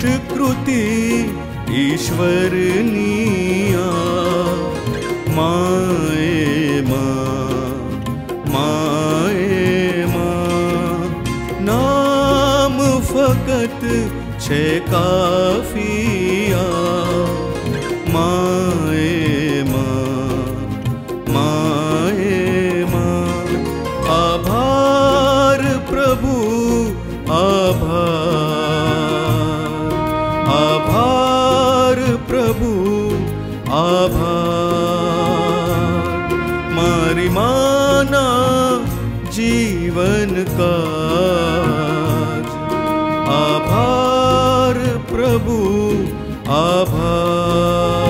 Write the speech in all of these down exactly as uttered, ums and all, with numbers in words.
कृति ईश्वरनी आ माए माँ माए माँ नाम फकत छे काफिया माए माँ माए माँ आभार प्रभु आभार आभार प्रभु आभार मारी माना जीवन काज आभार प्रभु आभार।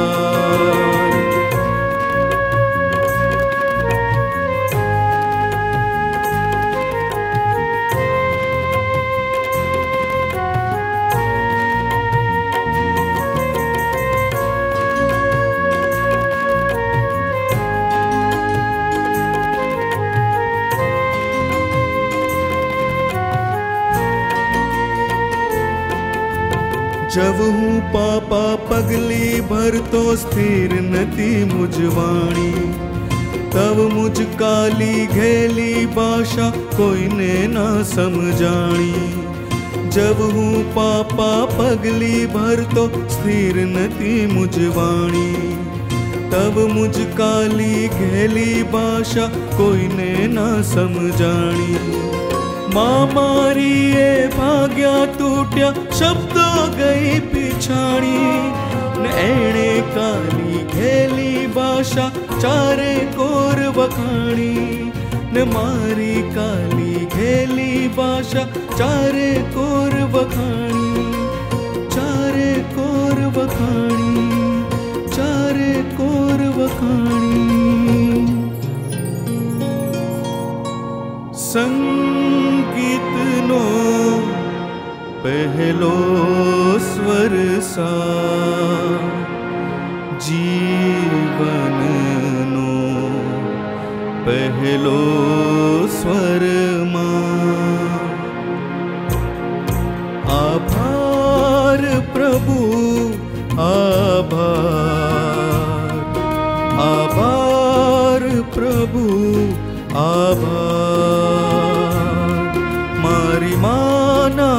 जब हूँ पापा पगली भर तो स्थिर नती मुझवाणी तब मुझ काली घेली भाषा कोई ने ना समझाणी। जब हूँ पापा पगली भर तो स्थिर नती मुझवाणी तब मुझ काली घेली भाषा कोई ने ना समझाणी। माँ मारी ये भाग्या टूट्या शब्दों गई पिछाड़ी न एणे काली घेली भाषा चारे कोर वखाणी न मारी काली घेली भाषा चारे कोर वखाणी चारे कोर वखाणी चारे कोर वखाणी। संगीत नो पहलो स्वर सा जीवन नो पहलो स्वर मां आभार प्रभु आभार आभार प्रभु आभार मारी माना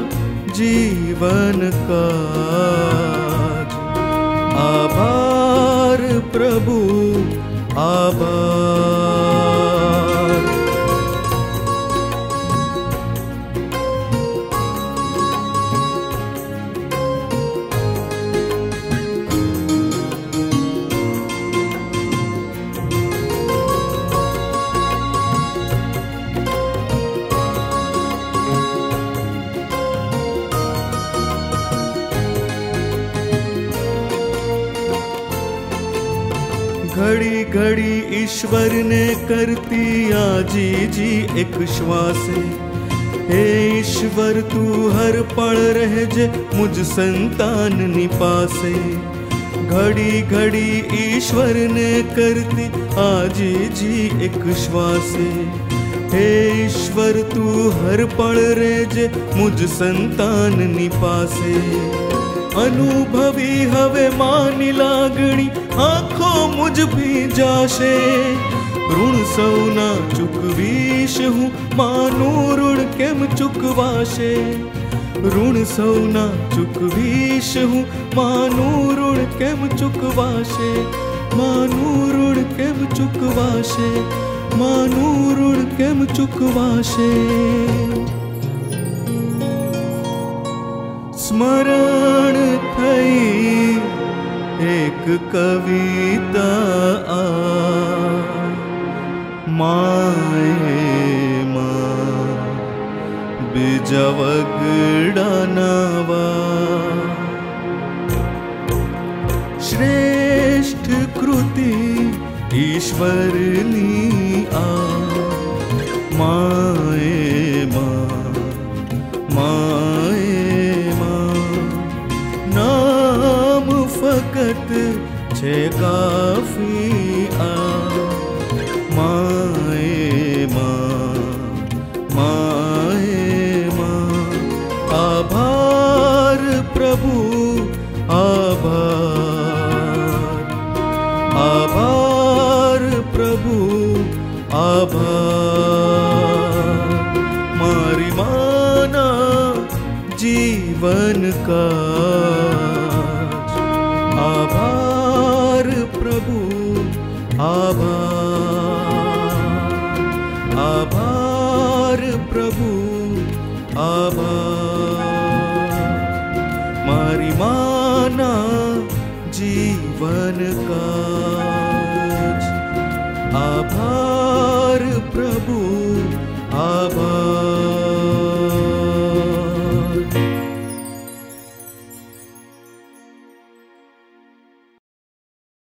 जीवन काज आभार प्रभु आभार। घड़ी घड़ी ईश्वर ने करती आजी जी एक श्वासे हे ईश्वर तू हर पल रह जे मुझ संतान निपासे। घड़ी घड़ी ईश्वर ने करती आजी जी एक श्वासे हे ईश्वर तू हर पल रह जे मुझ संतान निपासे। अनुभवी हवे मानी लागणी आँखों मुझ भी जाशे ऋण सौना चुकवीश हूँ मानू ऋण केम चुकवाशे ऋण सौना चुकवीश हूँ मानू ऋण केम चुकवाशे मानू ऋण केम चुकवाशे मानू ऋण केम चुकवाशे। स्मरण थई एक कविता आ माए माँ बीजा वगड़ा नावा श्रेष्ठ कृति ईश्वरनी आ माए माँ माए फकत छे काफी आ माए माँ माए माँ आभार प्रभु आभार, आभार प्रभु आभार। मारी माना जीवन का आभार प्रभु आभार, आभार प्रभु आभार। मारी माना जीवन का आभार प्रभु